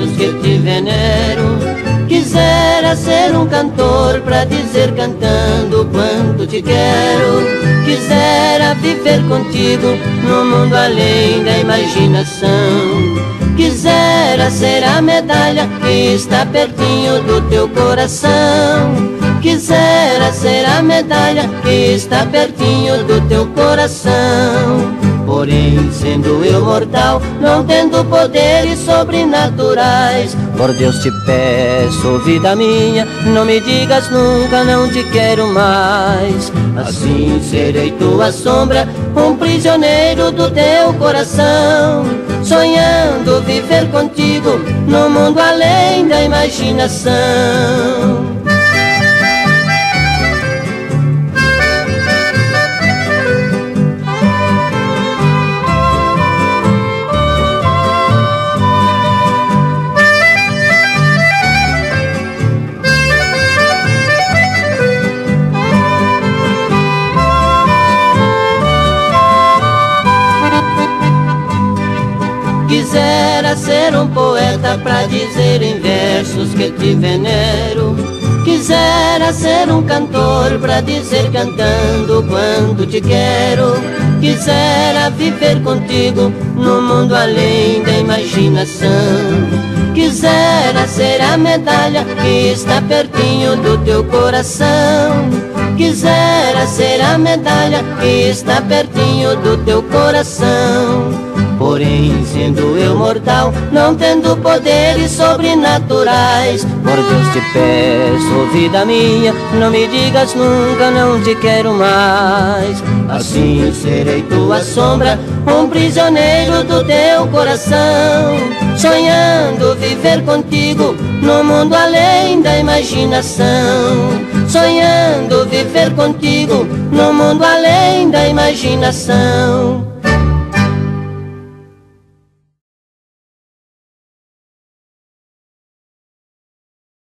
versos que te venero. Quisera ser um cantor pra dizer cantando quanto te quero. Quisera viver contigo no mundo além da imaginação. Quisera ser a medalha que está pertinho do teu coração. Quisera ser a medalha que está pertinho do teu coração. Porém, sendo eu mortal, não tendo poderes sobrenaturais, por Deus te peço, vida minha, não me digas nunca, não te quero mais. Assim serei tua sombra, um prisioneiro do teu coração, sonhando viver contigo no mundo além da imaginação. Quisera ser um poeta pra dizer em versos que te venero. Quisera ser um cantor pra dizer cantando quanto te quero. Quisera viver contigo no mundo além da imaginação. Quisera ser a medalha que está pertinho do teu coração. Quisera ser a medalha que está pertinho do teu coração. Porém, sendo eu mortal, não tendo poderes sobrenaturais, por Deus te peço, vida minha, não me digas nunca, não te quero mais. Assim serei tua sombra, um prisioneiro do teu coração, sonhando viver contigo no mundo além da imaginação. Sonhando viver contigo no mundo além da imaginação.